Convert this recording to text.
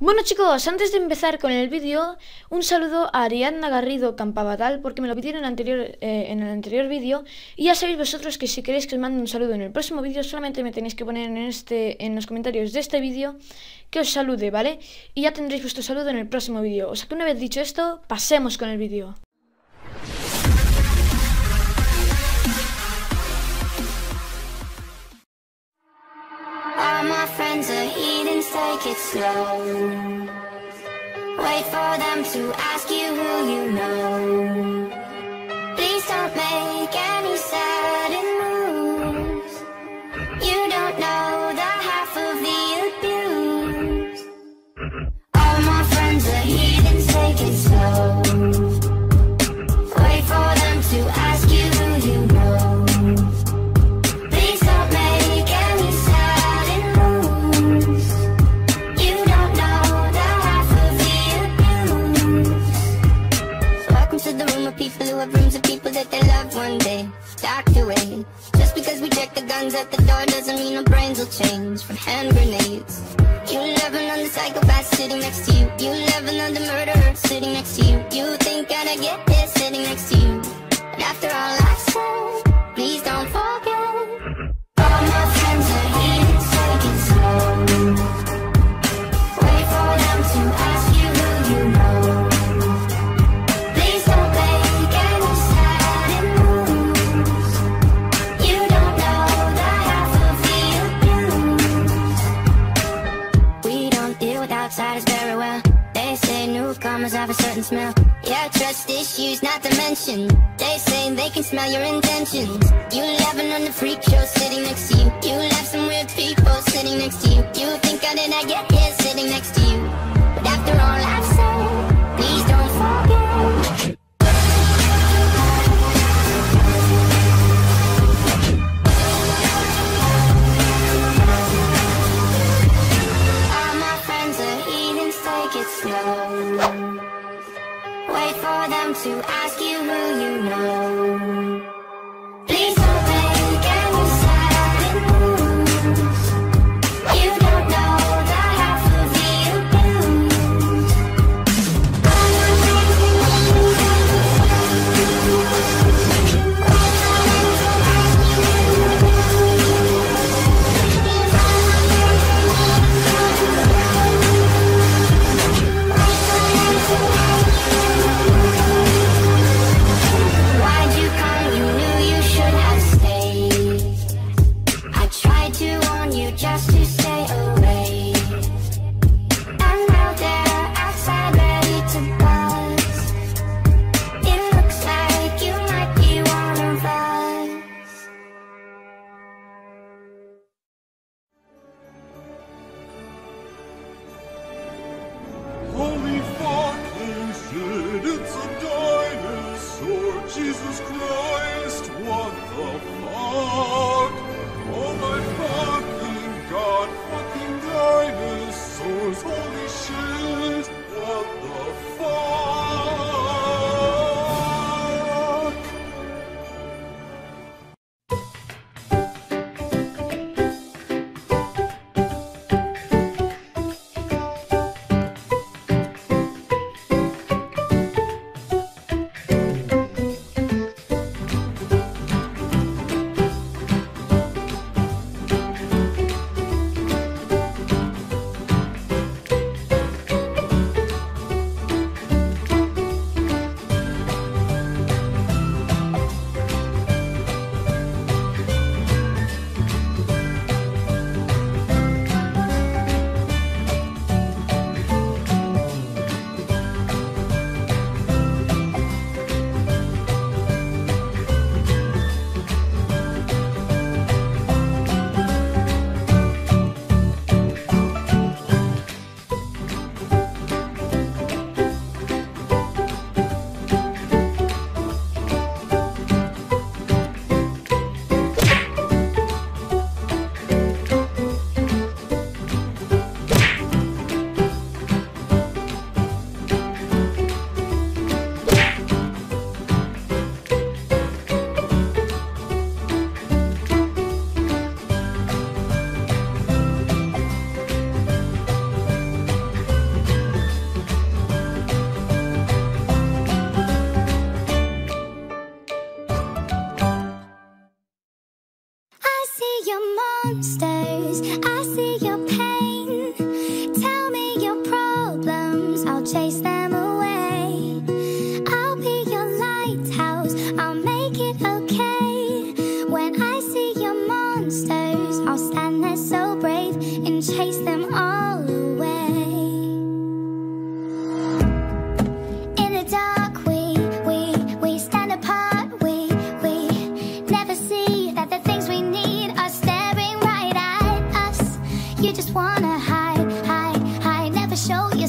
Bueno chicos, antes de empezar con el vídeo, un saludo a Ariadna Garrido Campabatal porque me lo pidieron en el anterior vídeo. Y ya sabéis vosotros que si queréis que os mande un saludo en el próximo vídeo, solamente me tenéis que poner en los comentarios de este vídeo que os salude, ¿vale? Y ya tendréis vuestro saludo en el próximo vídeo. O sea que una vez dicho esto, pasemos con el vídeo. All my friends are heathens, take it slow. Wait for them to ask you who you know. Please don't make any sudden moves. You don't know the half of the abuse. All my friends are heathens, take it slow. Wait for them to ask you who you know. People who have rooms of people that they love one day docked away. Just because we check the guns at the door doesn't mean our brains will change from hand grenades. You love another psychopath sitting next to you. You love another murderer sitting next to you. You think that I get this sitting next to you. But after all I've said, please don't forget. All my friends are here, take it slow. Wait for them to ask you who you know. Outsiders very well. They say newcomers have a certain smell. Yeah, trust issues not to mention. They say they can smell your intentions. You love another freak show sitting next to you. You love some weird people sitting next to you. You think how did I get here sitting next to you? But after all I've said, please don't forget. Wait for them to ask you who you know. Please don't make any sudden moves. You don't know the half of the abuse. Just to stay away. And now they're outside ready to buzz. It looks like you might be one of us. Holy fuck, they said it's a dinosaur. Jesus Christ, what the fuck? Oh my fucking god, fucking dinosaurs, holy shit, what the fuck? monsters. I see your pain. Tell me your problems, I'll chase them away. I'll be your lighthouse, I'll make it okay. When I see your monsters, I'll stand there so brave and chase them all away. In the dark, we stand apart. We never see that the things we need are staring right at us. You just wanna hide, never show